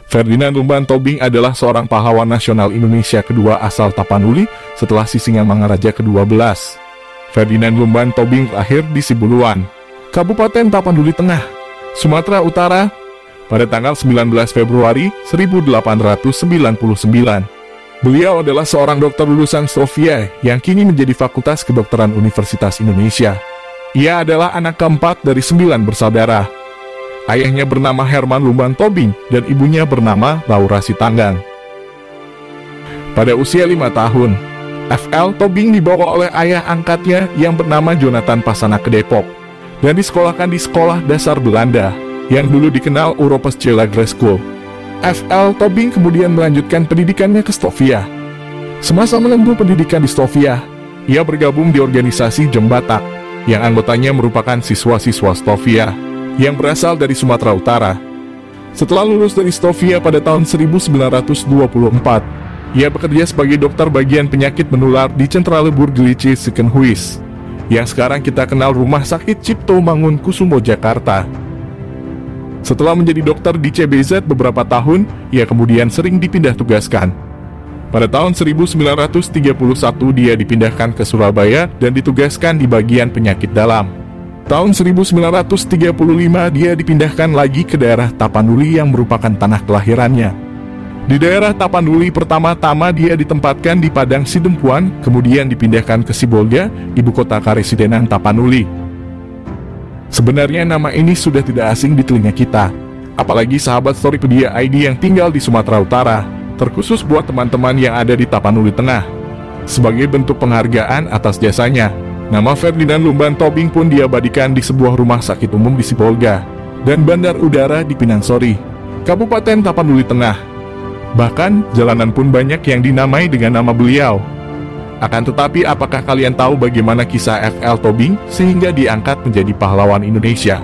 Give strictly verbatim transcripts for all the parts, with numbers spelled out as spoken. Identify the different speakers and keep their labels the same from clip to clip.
Speaker 1: Ferdinand Lumban Tobing adalah seorang pahlawan nasional Indonesia kedua asal Tapanuli setelah Sisingamangaraja kedua belas. Ferdinand Lumban Tobing lahir di Sibuluan, Kabupaten Tapanuli Tengah, Sumatera Utara, pada tanggal sembilan belas Februari seribu delapan ratus sembilan puluh sembilan. Beliau adalah seorang dokter lulusan Sofia yang kini menjadi Fakultas Kedokteran Universitas Indonesia. Ia adalah anak keempat dari sembilan bersaudara. Ayahnya bernama Herman Lumban Tobing dan ibunya bernama Laura Sitanggang. Pada usia lima tahun, F L Tobing dibawa oleh ayah angkatnya yang bernama Jonathan Pasana ke Depok dan disekolahkan di sekolah dasar Belanda yang dulu dikenal Europese Grammar School. F L Tobing kemudian melanjutkan pendidikannya ke Sofia. Semasa menempuh pendidikan di Sofia, ia bergabung di organisasi Jembatak yang anggotanya merupakan siswa-siswa Sofia yang berasal dari Sumatera Utara. Setelah lulus dari Sofia pada tahun seribu sembilan ratus dua puluh empat, ia bekerja sebagai dokter bagian penyakit menular di Centrale Burgerlijke Ziekenhuis, yang sekarang kita kenal Rumah Sakit Cipto Mangunkusumo Jakarta. Setelah menjadi dokter di C B Z beberapa tahun, ia kemudian sering dipindah tugaskan. Pada tahun seribu sembilan ratus tiga puluh satu dia dipindahkan ke Surabaya dan ditugaskan di bagian penyakit dalam. Tahun seribu sembilan ratus tiga puluh lima dia dipindahkan lagi ke daerah Tapanuli yang merupakan tanah kelahirannya. Di daerah Tapanuli pertama-tama dia ditempatkan di Padang Sidempuan, kemudian dipindahkan ke Sibolga, ibu kota karesidenan Tapanuli. Sebenarnya nama ini sudah tidak asing di telinga kita, apalagi sahabat Storypedia I D yang tinggal di Sumatera Utara, terkhusus buat teman-teman yang ada di Tapanuli Tengah. Sebagai bentuk penghargaan atas jasanya, nama Ferdinand Lumban Tobing pun diabadikan di sebuah rumah sakit umum di Sibolga dan bandar udara di Pinangsori, Kabupaten Tapanuli Tengah. Bahkan, jalanan pun banyak yang dinamai dengan nama beliau. Akan tetapi, apakah kalian tahu bagaimana kisah F L Tobing sehingga diangkat menjadi pahlawan Indonesia?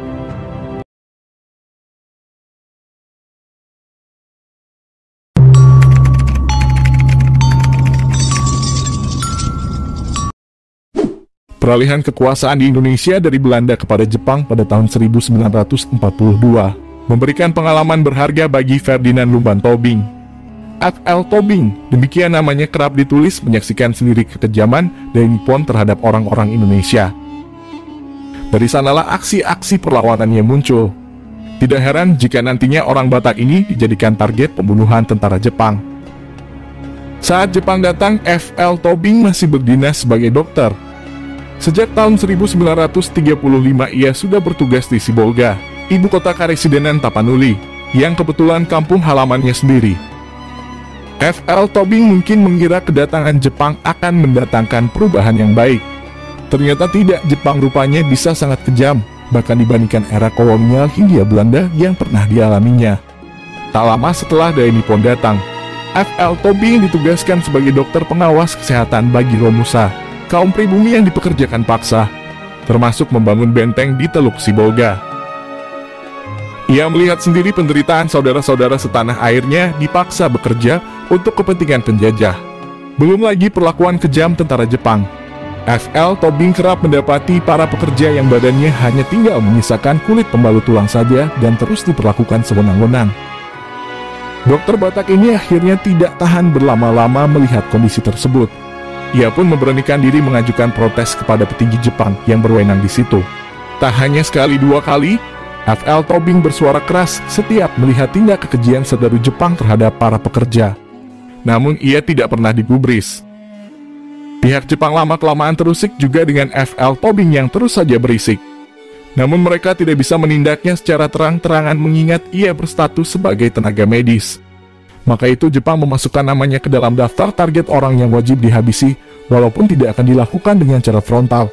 Speaker 1: Peralihan kekuasaan di Indonesia dari Belanda kepada Jepang pada tahun seribu sembilan ratus empat puluh dua memberikan pengalaman berharga bagi Ferdinand Lumban Tobing. F L Tobing, demikian namanya, kerap ditulis menyaksikan sendiri kekejaman dan Nippon terhadap orang-orang Indonesia. Dari sanalah aksi-aksi perlawanannya muncul. Tidak heran jika nantinya orang Batak ini dijadikan target pembunuhan tentara Jepang. Saat Jepang datang, F L Tobing masih berdinas sebagai dokter. Sejak tahun seribu sembilan ratus tiga puluh lima ia sudah bertugas di Sibolga, ibu kota karesidenan Tapanuli, yang kebetulan kampung halamannya sendiri. F L Tobing mungkin mengira kedatangan Jepang akan mendatangkan perubahan yang baik. Ternyata tidak, Jepang rupanya bisa sangat kejam, bahkan dibandingkan era kolonial Hindia Belanda yang pernah dialaminya. Tak lama setelah dari Nippon datang, F L Tobing ditugaskan sebagai dokter pengawas kesehatan bagi Romusa, kaum pribumi yang dipekerjakan paksa, termasuk membangun benteng di Teluk Sibolga. Ia melihat sendiri penderitaan saudara-saudara setanah airnya dipaksa bekerja untuk kepentingan penjajah. Belum lagi perlakuan kejam tentara Jepang. F L Tobing kerap mendapati para pekerja yang badannya hanya tinggal menyisakan kulit pembalut tulang saja dan terus diperlakukan sewenang-wenang. Dokter Batak ini akhirnya tidak tahan berlama-lama melihat kondisi tersebut. Ia pun memberanikan diri mengajukan protes kepada petinggi Jepang yang berwenang di situ. Tak hanya sekali dua kali, F L Tobing bersuara keras setiap melihat tindak kekejian serdadu Jepang terhadap para pekerja. Namun ia tidak pernah digubris. Pihak Jepang lama-kelamaan terusik juga dengan F L Tobing yang terus saja berisik. Namun mereka tidak bisa menindaknya secara terang-terangan mengingat ia berstatus sebagai tenaga medis. Maka itu Jepang memasukkan namanya ke dalam daftar target orang yang wajib dihabisi, walaupun tidak akan dilakukan dengan cara frontal.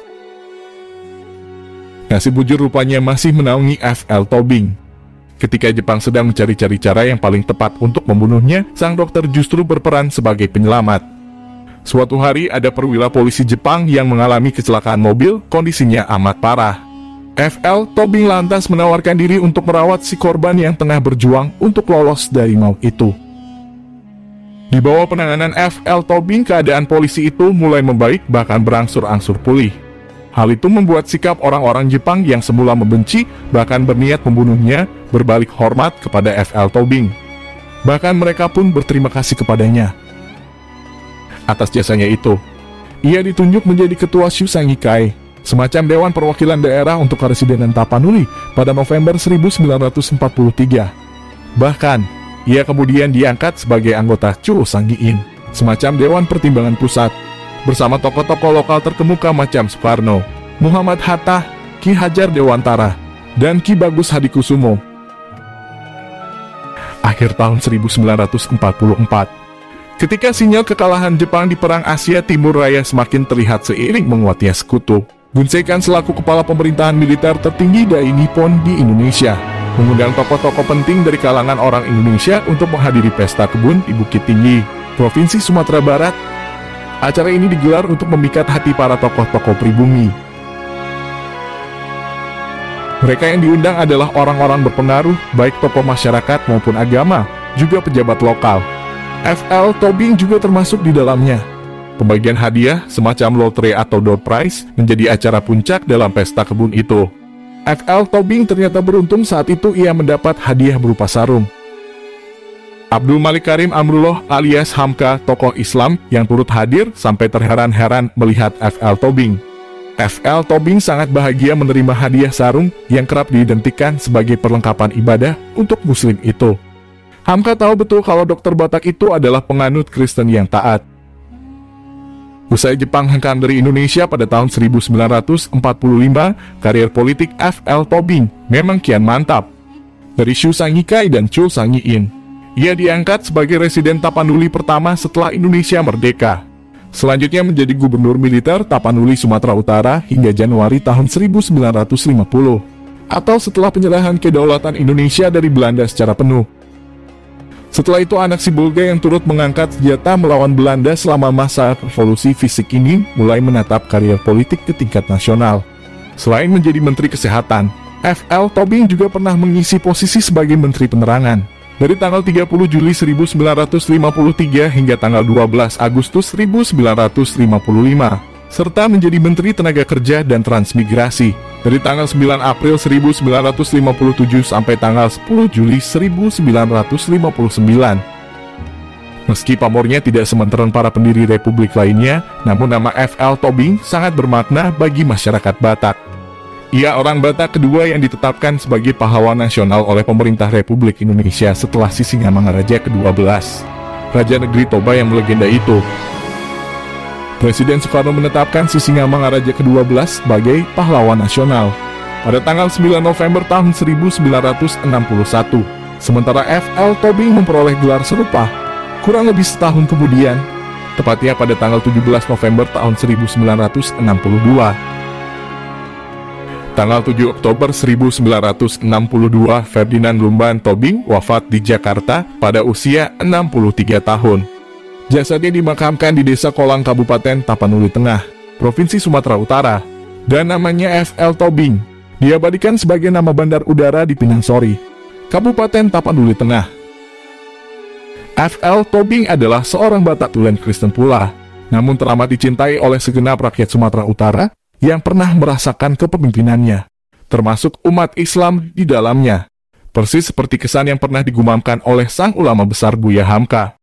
Speaker 1: Nasib bujur rupanya masih menaungi F L Tobing. Ketika Jepang sedang mencari-cari cara yang paling tepat untuk membunuhnya, sang dokter justru berperan sebagai penyelamat. Suatu hari ada perwira polisi Jepang yang mengalami kecelakaan mobil, kondisinya amat parah. F L Tobing lantas menawarkan diri untuk merawat si korban yang tengah berjuang untuk lolos dari maut itu. Di bawah penanganan F L Tobing, keadaan polisi itu mulai membaik bahkan berangsur-angsur pulih. Hal itu membuat sikap orang-orang Jepang yang semula membenci bahkan berniat membunuhnya berbalik hormat kepada F L Tobing. Bahkan mereka pun berterima kasih kepadanya. Atas jasanya itu, ia ditunjuk menjadi ketua Shusangikai, semacam Dewan Perwakilan Daerah untuk Karesidenan Tapanuli pada November seribu sembilan ratus empat puluh tiga. Bahkan, ia kemudian diangkat sebagai anggota Chusangiin, semacam Dewan Pertimbangan Pusat, bersama tokoh-tokoh lokal terkemuka macam Soekarno, Muhammad Hatta, Ki Hajar Dewantara, dan Ki Bagus Hadikusumo. Akhir tahun seribu sembilan ratus empat puluh empat, ketika sinyal kekalahan Jepang di Perang Asia Timur Raya semakin terlihat seiring menguatnya sekutu, Gun Seikan selaku kepala pemerintahan militer tertinggi Dai Nippon di Indonesia mengundang tokoh-tokoh penting dari kalangan orang Indonesia untuk menghadiri pesta kebun di Bukit Tinggi, Provinsi Sumatera Barat. Acara ini digelar untuk memikat hati para tokoh-tokoh pribumi. Mereka yang diundang adalah orang-orang berpengaruh, baik tokoh masyarakat maupun agama, juga pejabat lokal. F L Tobing juga termasuk di dalamnya. Pembagian hadiah, semacam lotre atau door prize, menjadi acara puncak dalam pesta kebun itu. F L Tobing ternyata beruntung saat itu ia mendapat hadiah berupa sarung. Abdul Malik Karim Amrullah alias Hamka, tokoh Islam yang turut hadir sampai terheran-heran melihat F L Tobing. F L Tobing sangat bahagia menerima hadiah sarung yang kerap diidentikan sebagai perlengkapan ibadah untuk muslim itu. Hamka tahu betul kalau dokter Batak itu adalah penganut Kristen yang taat. Usai Jepang hengkang dari Indonesia pada tahun seribu sembilan ratus empat puluh lima, karier politik F L Tobing memang kian mantap. Dari Shusangikai dan Chusangiin, ia diangkat sebagai residen Tapanuli pertama setelah Indonesia merdeka. Selanjutnya menjadi gubernur militer Tapanuli, Sumatera Utara hingga Januari tahun seribu sembilan ratus lima puluh, atau setelah penyerahan kedaulatan Indonesia dari Belanda secara penuh. Setelah itu anak si Bulga yang turut mengangkat senjata melawan Belanda selama masa revolusi fisik ini mulai menatap karier politik ke tingkat nasional. Selain menjadi Menteri Kesehatan, F L Tobing juga pernah mengisi posisi sebagai Menteri Penerangan dari tanggal tiga puluh Juli seribu sembilan ratus lima puluh tiga hingga tanggal dua belas Agustus seribu sembilan ratus lima puluh lima, serta menjadi Menteri Tenaga Kerja dan Transmigrasi dari tanggal sembilan April seribu sembilan ratus lima puluh tujuh sampai tanggal sepuluh Juli seribu sembilan ratus lima puluh sembilan. Meski pamornya tidak sementara para pendiri republik lainnya, namun nama F L Tobing sangat bermakna bagi masyarakat Batak. Ia orang Batak kedua yang ditetapkan sebagai pahlawan nasional oleh pemerintah Republik Indonesia setelah Sisingamangaraja kedua belas, Raja Negeri Toba yang melegenda itu. Presiden Soekarno menetapkan Sisingamangaraja kedua belas sebagai pahlawan nasional pada tanggal sembilan November tahun seribu sembilan ratus enam puluh satu. Sementara F L Tobing memperoleh gelar serupa kurang lebih setahun kemudian, tepatnya pada tanggal tujuh belas November tahun seribu sembilan ratus enam puluh dua. Tanggal tujuh Oktober seribu sembilan ratus enam puluh dua, Ferdinand Lumban Tobing wafat di Jakarta pada usia enam puluh tiga tahun. Jasadnya dimakamkan di Desa Kolang, Kabupaten Tapanuli Tengah, Provinsi Sumatera Utara, dan namanya F L Tobing diabadikan sebagai nama bandar udara di Pinangsori, Kabupaten Tapanuli Tengah. F L Tobing adalah seorang Batak tulen Kristen pula, namun teramat dicintai oleh segenap rakyat Sumatera Utara yang pernah merasakan kepemimpinannya, termasuk umat Islam di dalamnya. Persis seperti kesan yang pernah digumamkan oleh sang ulama besar Buya Hamka.